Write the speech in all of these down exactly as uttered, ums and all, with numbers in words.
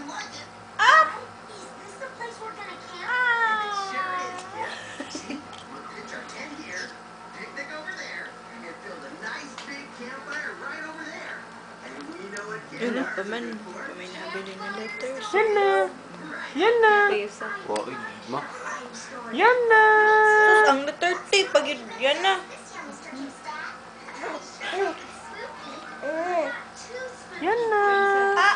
like it. Up! Is this the place we're gonna camp? It sure is, Kip. See, we'll pitch our tent here, picnic over there, and build a nice big campfire right over there. And we know what Yun na, campfires are paman. good for. May nabili na letters. Yanna! Yanna! Pesa. Woi, ma. Yanna! Sus, ang letter T. Pag yun, yan na. Yanna! Ah!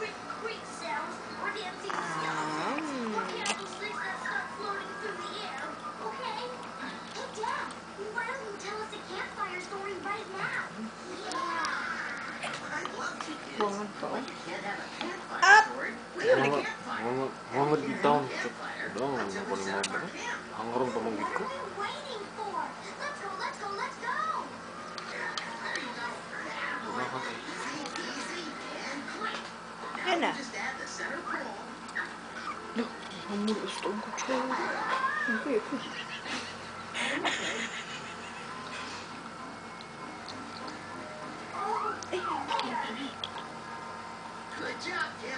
Banget tau. Up! Banget, banget, banget di tahun. Dong, nggak boleh ngomong. Anggaran tolong ikut. Yan na. Loh, kamu gusto ko cewek. Oke, oke. Good job, Kip.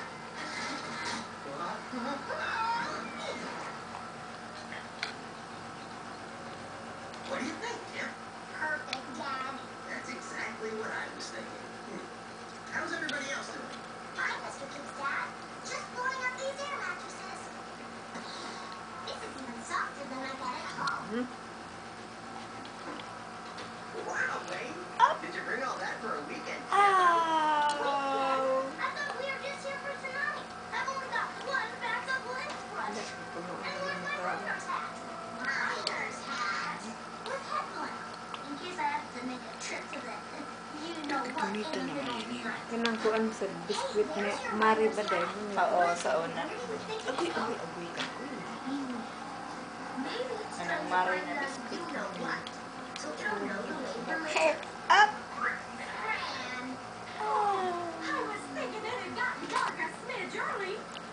What do you think, Kip? Perfect, Dad. That's exactly what I was thinking. How's everybody else doing? Fine, Mister Kip's dad. Just blowing up these air mattresses. This is even softer than I got at home. Wow, Wayne. Up. Did you bring all that for a weekend? Oh. I thought we were just here for tonight. I've only got one backup lens brush. And where's my rider's hat? Rider's hat? With headlamp. In case I have to make a trip to the, you know what, in the middle of the night. Kanang kuan sa biskuit ni Mari ba day? Oo, sa una. Agoy, agoy, agoy, agoy. Maybe it's Anong time Mari to na find out biscuit? you know what. So it'll know the way the Head up! Fran. Oh. I was thinking it had gotten dark a smidge early.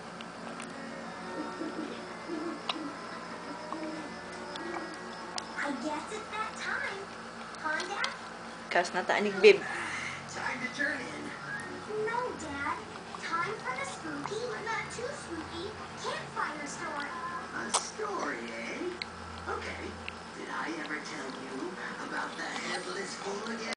I guess it's that time. Huh, Dad? Kas na taanig, babe. Time to turn in. No, Dad. Time for the spooky, but not too spooky, campfire story. A story, eh? Okay. Did I ever tell you about the headless fool again?